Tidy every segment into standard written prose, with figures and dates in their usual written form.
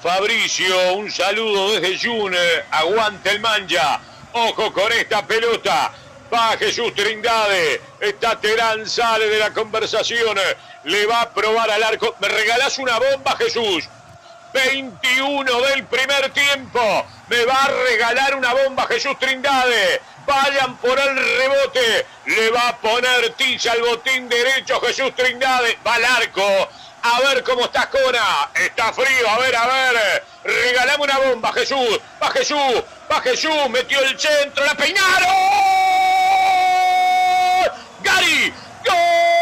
Fabricio, un saludo desde Jun. Aguante el Manja. Ojo con esta pelota. Va Jesús Trindade. Está Terán, sale de la conversación. Le va a probar al arco. ¿Me regalás una bomba, Jesús? 21 del primer tiempo. Me va a regalar una bomba Jesús Trindade. Vayan por el rebote. Le va a poner tiza al botín derecho Jesús Trindade. Va al arco. A ver cómo está Ascona. Está frío. A ver. Regalame una bomba, Jesús. Va Jesús. Metió el centro. La peinaron. Gary. ¡Gol!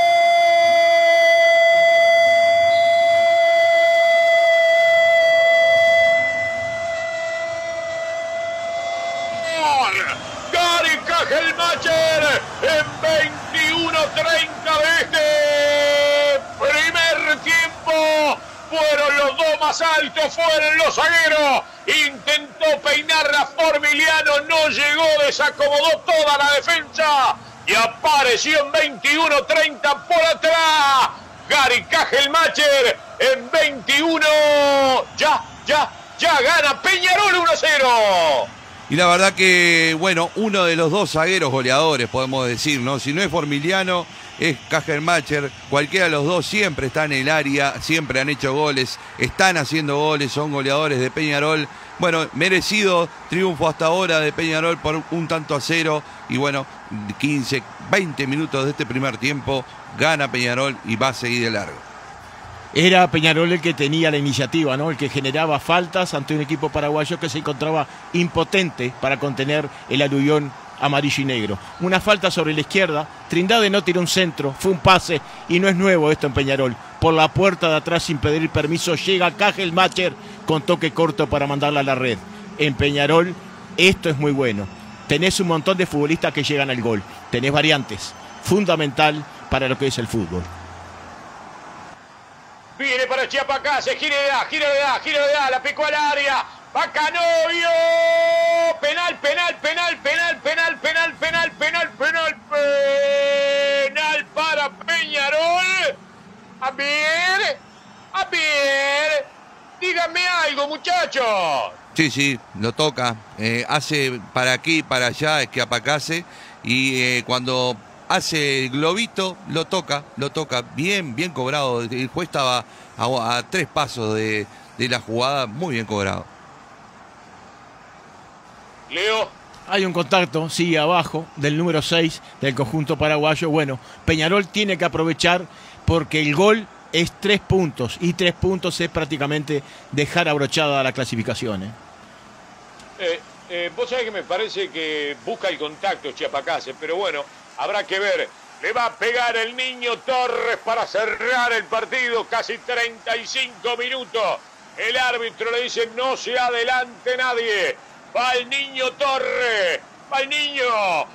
Gary Cajelmacher en 21:30 de este primer tiempo. Fueron los dos más altos, fueron los zagueros. Intentó peinar a Formiliano, no llegó, desacomodó toda la defensa y apareció en 21:30 por atrás. Gary Cajelmacher en 21. Ya gana Peñarol 1-0. Y la verdad que, bueno, uno de los dos zagueros goleadores, podemos decir, ¿no? Si no es Formiliano, es Cajelmacher. Cualquiera de los dos siempre está en el área, siempre han hecho goles, están haciendo goles, son goleadores de Peñarol. Bueno, merecido triunfo hasta ahora de Peñarol por 1-0. Y bueno, 15, 20 minutos de este primer tiempo, gana Peñarol y va a seguir de largo. Era Peñarol el que tenía la iniciativa, ¿no? El que generaba faltas ante un equipo paraguayo que se encontraba impotente para contener el aluvión amarillo y negro. Una falta sobre la izquierda, Trindade no tiró un centro, fue un pase y no es nuevo esto en Peñarol. Por la puerta de atrás sin pedir permiso llega Cajelmacher con toque corto para mandarla a la red. En Peñarol esto es muy bueno. Tenés un montón de futbolistas que llegan al gol, tenés variantes, fundamental para lo que es el fútbol. Viene para Chiapacase, gira de edad, la picó al área. Va Canovio. Penal para Peñarol. A ver. Díganme algo, muchachos. Sí, lo toca. Hace para aquí, para allá, Chiapacase. Y cuando hace el globito, lo toca, bien cobrado. El juez estaba a 3 pasos de la jugada, muy bien cobrado. Leo. Hay un contacto, sí, abajo, del número 6 del conjunto paraguayo. Bueno, Peñarol tiene que aprovechar porque el gol es 3 puntos. Y 3 puntos es prácticamente dejar abrochada la clasificación. Vos sabés que me parece que busca el contacto Chiapacase, pero bueno, habrá que ver. Le va a pegar el Niño Torres para cerrar el partido. Casi 35 minutos. El árbitro le dice no se adelante nadie. Va el Niño Torres. Va el Niño.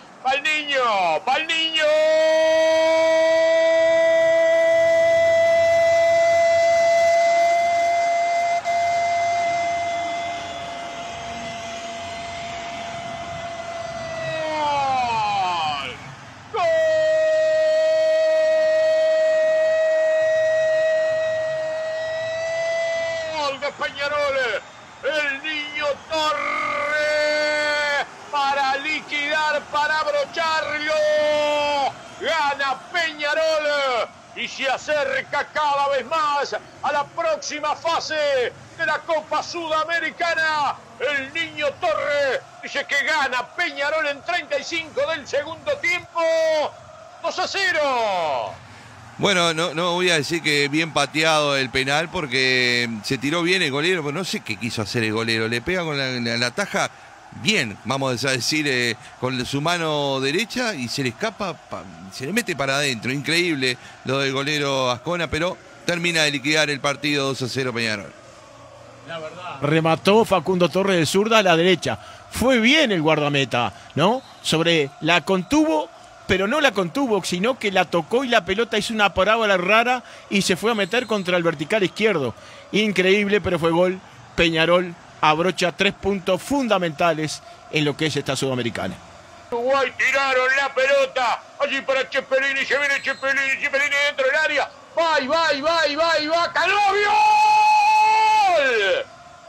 Peñarol, el Niño Torres para liquidar, para abrocharlo. Gana Peñarol y se acerca cada vez más a la próxima fase de la Copa Sudamericana. El Niño Torres dice que gana Peñarol en 35 del segundo tiempo. 2-0. Bueno, no voy a decir que bien pateado el penal porque se tiró bien el golero, pero no sé qué quiso hacer el golero. Le pega con la taja bien, vamos a decir, con su mano derecha y se le escapa, se le mete para adentro. Increíble lo del golero Ascona, pero termina de liquidar el partido 2-0 Peñarol. La verdad. Remató Facundo Torres de zurda a la derecha. Fue bien el guardameta, ¿no? La contuvo, pero no la contuvo, sino que la tocó y la pelota hizo una parábola rara y se fue a meter contra el vertical izquierdo. Increíble, pero fue gol. Peñarol abrocha 3 puntos fundamentales en lo que es esta Sudamericana. Uruguay tiraron la pelota. Allí para Cepelini, se viene Cepelini dentro del área. Va. ¡Canovio!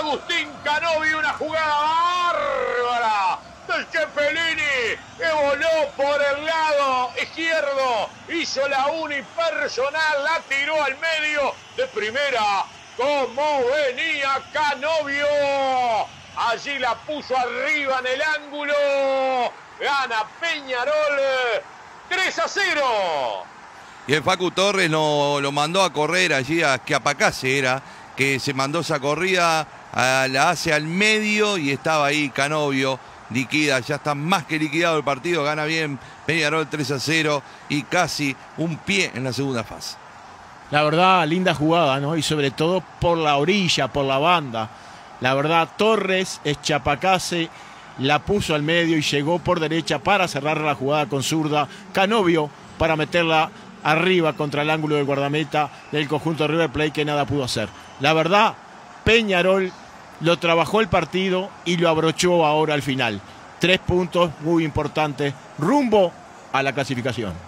Agustín Canovio, una jugada bárbara del Cepelini, que voló por el lado izquierdo, hizo la unipersonal, la tiró al medio de primera, como venía Canovio, allí la puso arriba en el ángulo, gana Peñarol 3-0. Y el Facu Torres lo mandó a correr allí a Quiapacase, era que se mandó esa corrida, la hace al medio y estaba ahí Canovio, liquida, ya está más que liquidado el partido, gana bien Peñarol 3-0 y casi un pie en la segunda fase. La verdad, linda jugada, ¿no? Y sobre todo por la orilla, por la banda. La verdad, Torres, Quiapacase, la puso al medio y llegó por derecha para cerrar la jugada con zurda. Canovio para meterla arriba contra el ángulo del guardameta del conjunto de River Plate, que nada pudo hacer. La verdad, Peñarol lo trabajó el partido y lo abrochó ahora al final. 3 puntos muy importantes rumbo a la clasificación.